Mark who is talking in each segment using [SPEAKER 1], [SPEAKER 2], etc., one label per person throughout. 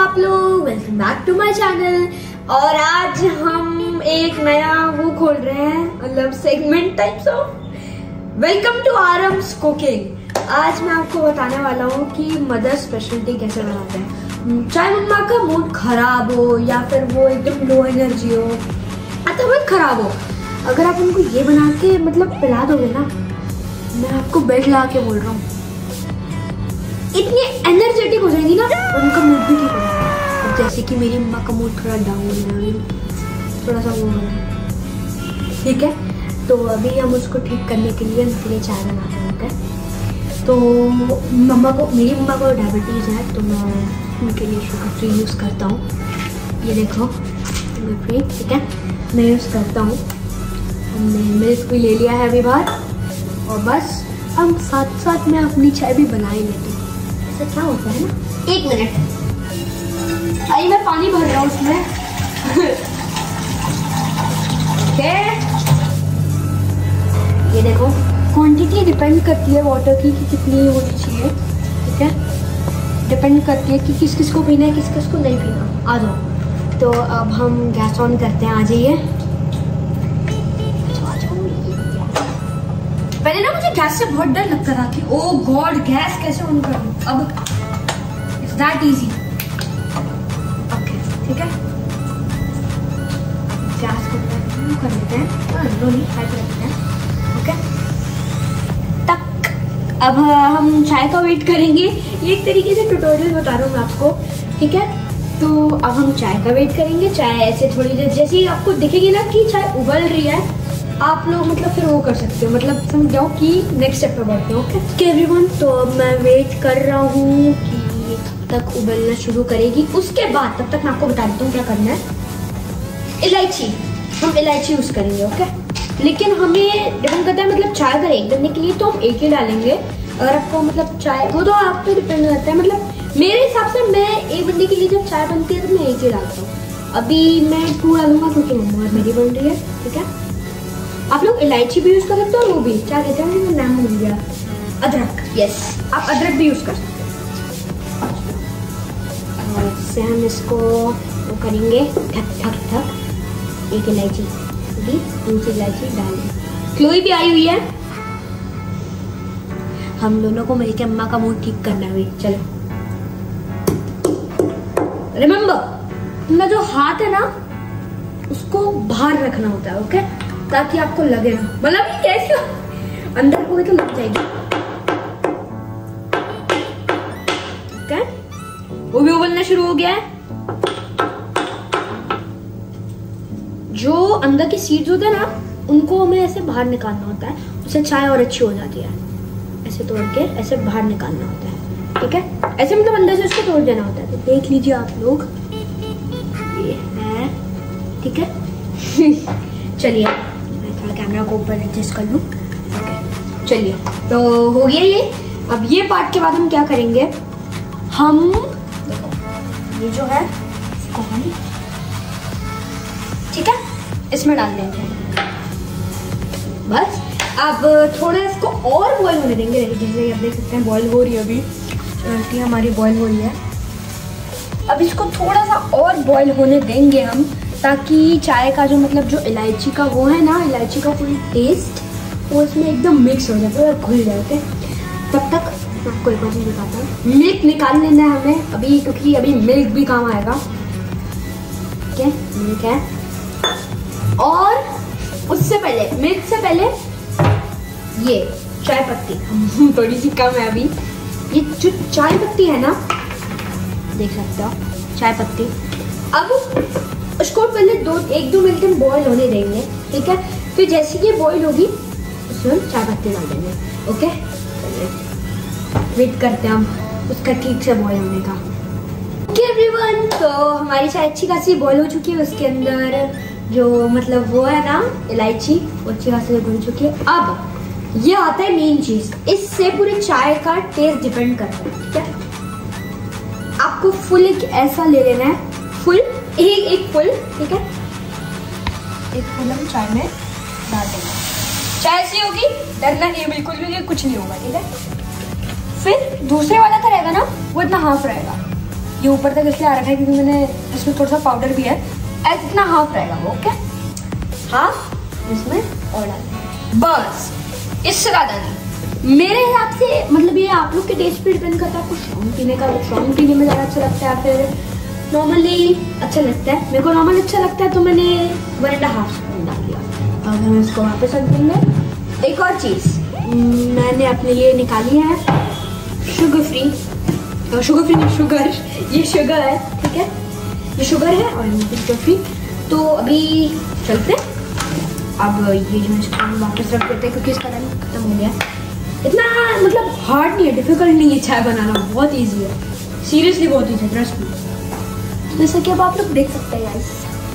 [SPEAKER 1] आप लोग, welcome back to my channel. और आज हम एक नया वो खोल रहे हैं, मतलब segment types of welcome to Aarams cooking. आज मैं आपको बताने वाला हूँ कि मदर स्पेशलिटी कैसे बनाते हैं। चाहे मम्मा का मूड खराब हो या फिर वो एकदम लो एनर्जी हो या तबीयत खराब हो, अगर आप उनको ये बना के मतलब पिला दोगे ना, मैं आपको बेड ला के बोल रहा हूँ, इतनी एनर्जेटिक हो जाएगी ना, उनका मूड भी ठीक हो जाएगा। जैसे कि मेरी मम्मा का मूड थोड़ा डाउन है, थोड़ा सा वो है, ठीक है। तो अभी हम उसको ठीक करने के लिए उनके लिए चाय बनाते हैं, ओके। तो मेरी मम्मा को डायबिटीज़ है, तो मैं उनके लिए शुगर फ्री यूज़ करता हूँ। ये देखो शुगर फ्री, ठीक है, मैं यूज़ करता हूँ। हमने मिल्क भी ले लिया है अभी बाहर, और बस हम साथ साथ में अपनी चाय भी बना ही लेते हैं। ऐसा क्या होता है ना, एक मिनट, आइए मैं पानी भर रहा हूँ उसमें। ये देखो, क्वांटिटी डिपेंड करती है वाटर की कि कितनी होनी चाहिए, ठीक है। डिपेंड करती है कि किस किस को पीना है, किस किस को नहीं पीना। आ जाओ। तो अब हम गैस ऑन करते हैं, आ जाइए। पहले ना मुझे गैस से बहुत डर लगता था कि ओह गॉड गैस कैसे ऑन करूं। अब इट्स दैट इजी, ओके, ठीक है। गैस को कर लेते हैं, रोली हाई कर लेते हैं, ओके। तक अब हम चाय का वेट करेंगे। ये एक तरीके से ट्यूटोरियल बता रहा हूँ मैं आपको, ठीक है। तो अब हम चाय का वेट करेंगे। चाय ऐसे थोड़ी देर जैसे ही आपको दिखेगी ना कि चाय उबल रही है, आप लोग मतलब फिर वो कर सकते हो, मतलब समझ जाओ कि नेक्स्ट स्टेप पे बढ़ते हो, ओके एवरीवन। तो अब मैं वेट कर रहा हूँ कि कब तक उबलना शुरू करेगी। उसके बाद तब तक मैं आपको बता देता हूँ क्या करना है। इलायची, हम इलायची यूज़ करेंगे, ओके। लेकिन हमें डिपेंड करता है, मतलब चाय अगर एक बनने के लिए तो हम एक ही डालेंगे। अगर आपको मतलब चाय वो तो आप पे डिपेंड करता है, मतलब मेरे हिसाब से मैं एक बनने के लिए जब चाय बनती है तो मैं एक ही डालता हूँ। अभी मैं 2 डालूंगा क्योंकि मम्मा मेरी बन रही है, ठीक है। आप लोग इलायची भी यूज कर सकते हो, और वो भी क्या कहते हैं, नाम भूल गया, अदरक, यस, आप अदरक भी यूज कर सकते हो। और इससे हम इसको वो करेंगे, ठक ठक ठक, एक इलायची भी, दूसरी इलायची डालें। क्लोई भी आई हुई है। हम दोनों को मिलकर अम्मा का मूड ठीक करना है। चलो, रिमेम्बर, अपना जो हाथ है ना उसको बाहर रखना होता है, ओके, ताकि आपको लगे ना, मतलब ये कैसे अंदर को तो लग जाएगी, ओके। वो भी उबलना शुरू हो गया है। जो अंदर के सीड्स होते हैं ना, उनको हमें ऐसे बाहर निकालना होता है, उससे चाय और अच्छी हो जाती है। ऐसे तोड़ के ऐसे बाहर निकालना होता है, ठीक है। ऐसे मतलब अंदर से उसको तोड़ देना होता है। तो देख लीजिए आप लोग, ये है, ठीक है। चलिए कैमरा को ऊपर एडजस्ट कर लूँ, ओके। चलिए, तो हो गया ये। अब ये पार्ट के बाद हम क्या करेंगे, हम देखो ये जो है इसको हम, ठीक है, इसमें डाल देंगे बस। अब थोड़ा इसको और बॉईल होने देंगे। जैसे आप देख सकते हैं बॉईल हो रही है अभी, हमारी बॉईल हो रही है। अब इसको थोड़ा सा और बॉईल होने देंगे हम, ताकि चाय का जो मतलब जो इलायची का वो है ना, इलायची का पूरी टेस्ट वो इसमें एकदम मिक्स हो जाए, पूरा घुल जाए, ओके। तब तक मैं आपको एक बार चीज़ बताता हूँ, मिल्क निकाल लेना है हमें अभी, क्योंकि अभी मिल्क भी काम आएगा, ठीक है। मिल्क है, और उससे पहले, मिल्क से पहले ये चाय पत्ती थोड़ी सी कम है अभी। ये जो चाय पत्ती है ना, देख सकते हो चाय पत्ती। अब उसको पहले 1-2 मिनट हम बॉईल होने देंगे, ठीक है। फिर जैसे ये बॉईल होगी उसमें चाय पत्ती डाल देंगे, ओके। वेट करते हैं हम उसका ठीक से बॉईल होने का, ओके एवरीवन। तो हमारी चाय अच्छी खासी बॉईल हो चुकी है, उसके अंदर जो मतलब वो है ना इलायची, वो अच्छी खासी घुल चुकी है। अब ये आता है मेन चीज, इससे पूरे चाय का टेस्ट डिपेंड करता है, ठीक है। आपको फुल एक ऐसा ले लेना है, फुल एक फुल, ठीक है। एक फुल हम चाय में डाल देंगे। चाय ऐसी होगी, डरना नहीं है बिल्कुल भी, कुछ नहीं होगा, ठीक है। फिर दूसरे वाला का रहेगा ना, वो इतना हाफ रहेगा, ये ऊपर तक इसलिए आ रखा है क्योंकि मैंने इसमें थोड़ा सा पाउडर भी है। इतना हाफ रहेगा वो, ओके, हाफ इसमें और डाल बस, इससे ज़्यादा नहीं। मेरे हिसाब से मतलब ये आप लोग के टेस्ट पे डिपेंड करता है, आपको स्ट्रॉन्ग पीने का, स्ट्रॉन्ग पीने में ज़्यादा अच्छा लगता है, फिर नॉर्मली अच्छा लगता है। मेरे को नॉर्मल अच्छा लगता है तो मैंने 1.5 स्पून डाल दिया। अब हम इसको वापस रख देंगे। एक और चीज़ मैंने अपने लिए निकाली है, शुगर फ्री नहीं, शुगर, ये शुगर है, ठीक है, ये शुगर है और ये शुगर फ्री। तो अभी चलते हैं। अब ये जो इसको हम वापस रख देते हैं क्योंकि इसका रंग खत्म हो गया। इतना मतलब हार्ड नहीं है, डिफिकल्ट नहीं है चाय बनाना, बहुत ईजी है, सीरियसली बहुत ईजी है, ट्रस्ट मी। जैसा कि अब आप लोग देख सकते हैं गाइस,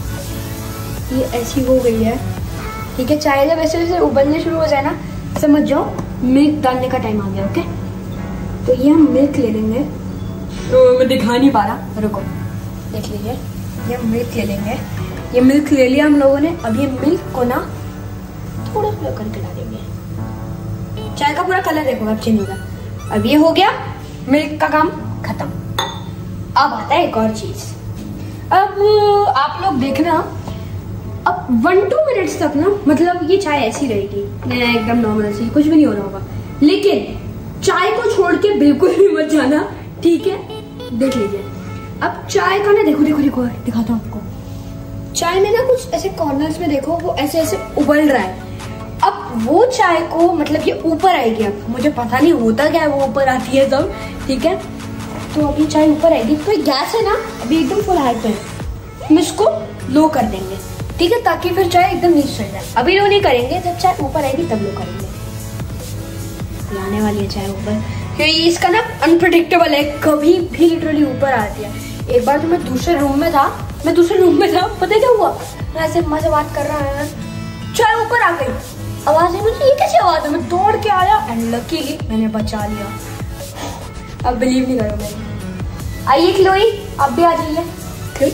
[SPEAKER 1] ये ऐसी हो गई है, ठीक है। चाय जब ऐसे वैसे उबलने शुरू हो जाए ना, समझ जाओ मिल्क डालने का टाइम आ गया, ओके। तो ये हम मिल्क ले लेंगे, तो मैं दिखा नहीं पा रहा, रुको देख लीजिए, ये मिल्क ले लेंगे। ये मिल्क ले लिया हम लोगों ने। अब ये मिल्क को ना थोड़ा थोड़ा करके डालेंगे। चाय का पूरा कलर देखो अब चेंज होगा। अब ये हो गया, मिल्क का काम खत्म। अब आता है एक और चीज। अब आप लोग देखना, अब 1-2 मिनट्स तक ना मतलब ये चाय ऐसी रहेगी, एकदम नॉर्मल सी, कुछ भी नहीं हो रहा होगा। लेकिन चाय को छोड़ के बिल्कुल भी मत जाना, ठीक है। देख लीजिए अब चाय का ना, देखो देखो देखो दिखाता हूँ आपको। चाय में ना कुछ ऐसे कॉर्नर्स में देखो, वो ऐसे ऐसे उबल रहा है। अब वो चाय को मतलब ये ऊपर आएगी। अब मुझे पता नहीं होता क्या है, वो ऊपर आती है तब, ठीक है। तो अभी चाय ऊपर आएगी, तो गैस है ना अभी एकदम फुल हाई पे है, हम इसको लो कर देंगे, ठीक है, ताकि फिर चाय एकदम नीचे चल जाए। अभी लो नहीं करेंगे, जब चाय ऊपर आएगी तब लो करेंगे। आने वाली है चाय ऊपर, क्योंकि इसका ना अनप्रेडिक्टेबल है, कभी भी लिटरली ऊपर आती है। एक बार तो मैं दूसरे रूम में था, पता है क्या हुआ, मैं ऐसे अम्मा से बात कर रहा है, चाय ऊपर आ गई, आवाज आई, मुझे ये कैसे आवाज है, मैं दौड़ के आया एंड लकीली मैंने बचा लिया। अब बिलीव नहीं करोगे। आइए खिलोई, आप भी आ जाइए।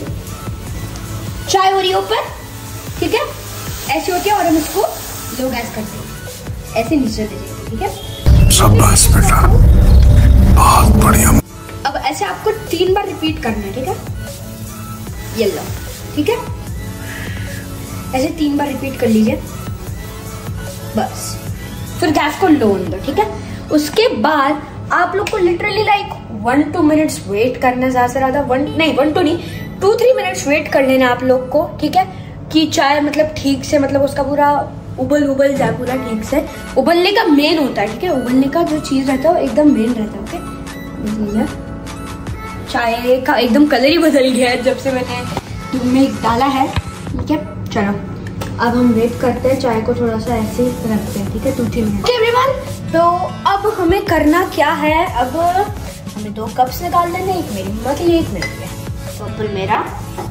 [SPEAKER 1] चाय हो रही है ऊपर, ठीक है, ऐसे होती है और हम इसको लो गैस करते हैं, ऐसे नीचे दे देंगे, ठीक है। शाबाश बेटा, बहुत बढ़िया। अब ऐसे आपको 3 बार रिपीट करना है, ठीक है, ये लो, ठीक है, ऐसे 3 बार रिपीट कर लीजिए बस। फिर गैस को लो दो, ठीक है। उसके बाद आप लोग को लिटरली लाइक 1-2 मिनट्स वेट करना, ज्यादा से ज्यादा 2-3 मिनट्स वेट कर लेना आप लोग को, ठीक है, कि चाय मतलब ठीक से मतलब उसका पूरा उबल जाए, पूरा ठीक से उबलने का मेन होता है, ठीक है, उबलने का जो चीज रहता है वो एकदम मेन रहता है, ओके। चाय का एकदम कलर ही बदल गया है जब से मैंने दूध में डाला है, ठीक है। चलो अब हम वेट करते हैं, चाय को थोड़ा सा ऐसे रखते हैं, ठीक है, 2-3 मिनट एवरीवन। तो अब हमें करना क्या है, अब हमें 2 कप्स निकाल देंगे, एक मेरी मम्मा के लिए, एक मेरे लिए। तो ऊपर मेरा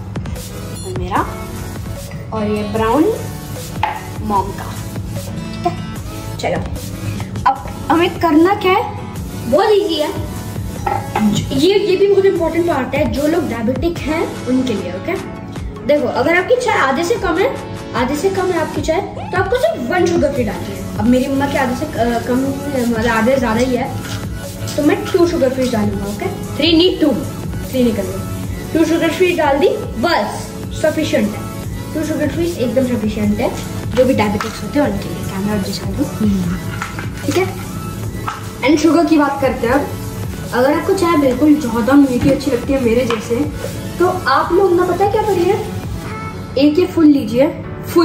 [SPEAKER 1] और ये ब्राउन मॉम का, ठीक है। चलो अब हमें करना क्या है, बहुत इजी है। ये भी बहुत इंपॉर्टेंट पार्ट है, जो लोग डायबिटिक हैं उनके लिए, ओके। देखो अगर आपकी चाय आधे से कम है आपकी चाय, तो आपको सिर्फ 1 शुगर फ्री डालनी है। अब मेरी मम्मा के आधे से कम मतलब आधे ज्यादा ही है, तो मैं 2 शुगर फ्री डालूंगा, ओके। 3 निकल गई, 2 शुगर फ्री डाल दी, बस सफिशिएंट है। 2 शुगर फ्री एकदम सफिशिएंट है, जो भी डायबिटिक्स होते हैं उनके लिए। कैमरा एडजस्ट कर दो, ठीक है। एंड शुगर की बात करते हैं अब। अगर आपको चाय बिल्कुल ज़्यादा मीठी अच्छी लगती है मेरे जैसे, तो आप लोग ना पता है क्या करिए, एक ये फुल लीजिए, फुल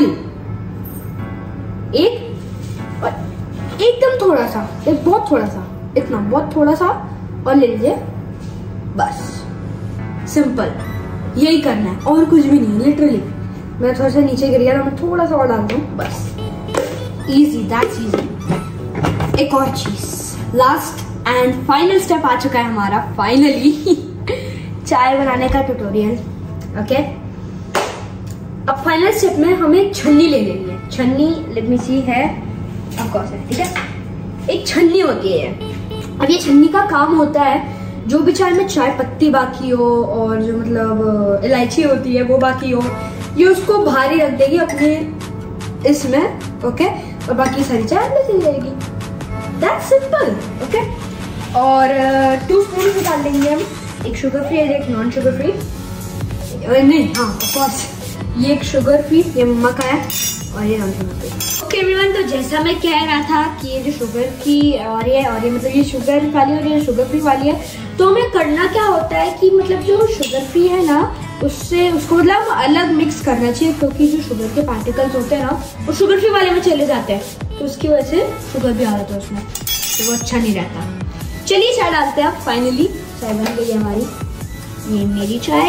[SPEAKER 1] एक, और एकदम थोड़ा सा, एक बहुत थोड़ा सा, इतना बहुत थोड़ा सा और ले लीजिए, बस सिंपल यही करना है और कुछ भी नहीं। लिटरली मैं थोड़ा सा नीचे गिर गया, मैं थोड़ा सा और डाल दूँ, बस इजी, दैट्स इजी। एक और चीज, लास्ट एंड फाइनल स्टेप आ चुका है हमारा फाइनली चाय बनाने का ट्यूटोरियल, ओके। अब फाइनल स्टेप में हमें छन्नी ले लेनी है। छन्नी लेट मी सी है, ऑफ कोर्स है, ठीक है, एक छन्नी होती है। अब ये छन्नी का काम होता है, जो भी चाय में चाय पत्ती बाकी हो और जो मतलब इलायची होती है वो बाकी हो, ये उसको भारी रख देगी अपने इसमें, ओके, और बाकी सारी चाय अंदर चली जाएगी। That's simple, okay. और 2 स्पून भी डाल देंगे हम, एक शुगर फ्री है, एक नॉन शुगर फ्री। नहीं, हाँ ऑफ कोर्स ये एक शुगर फ्री, ये मम्मा का है, और ये non sugar free. Okay everyone, तो जैसा मैं कह रहा था कि ये जो शुगर की और ये मतलब ये शुगर वाली और ये शुगर फ्री वाली है, तो हमें करना क्या होता है कि मतलब जो शुगर फ्री है ना उससे उसको मतलब अलग मिक्स करना चाहिए, क्योंकि जो शुगर के पार्टिकल्स होते हैं ना वो शुगर फ्री वाले में चले जाते हैं, तो उसकी वजह से शुगर भी आ जाता है उसमें, तो वो अच्छा नहीं रहता। चलिए चाय डालते हैं। फाइनली चाय बन गई है हमारी। ये मेरी चाय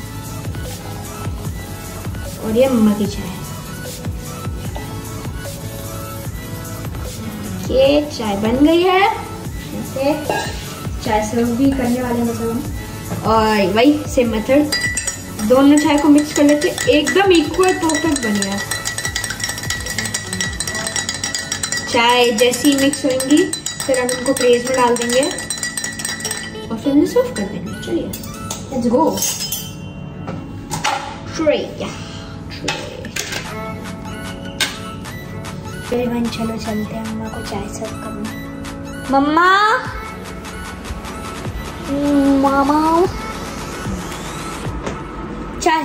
[SPEAKER 1] और ये मम्मा की चाय। ये चाय बन गई है, ऐसे चाय सर्व भी करने वाले हैं हम, और वही सेम मेथड, दोनों चाय को मिक्स कर लेते, एकदम इक्वल परफेक्ट बन गया। चाय जैसी मिक्स होंगी फिर हम इनको ट्रेज में डाल देंगे और फिर इन्हें सर्व कर देंगे। चलिए लेट्स गो। चलो चलते हैं मम्मा को चाय सर्व करना। मम्मा, मामा, चाय।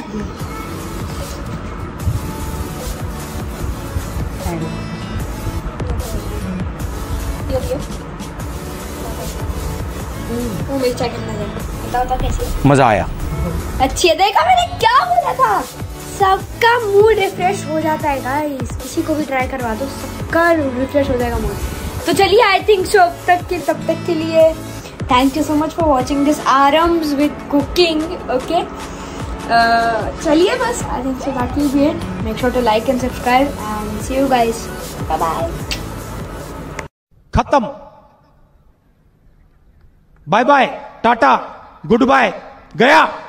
[SPEAKER 1] वो मेरी चाय करना है, बताओ कैसी?
[SPEAKER 2] मजा आया।
[SPEAKER 1] अच्छी है, देखा मैंने क्या बोला था, सबका मूड रिफ्रेश हो जाता है गाइस। किसी को भी ट्राई करवा दो, सबका रिफ्रेश हो जाएगा मूड। तो चलिए आई थिंक सो तब तक के लिए thank you so much for watching this Aarams with cooking. Okay चलिए बस I think so that will be it. Make sure to like and subscribe and see you guys, bye bye.
[SPEAKER 2] खत्म, bye bye, tata, good bye, गया।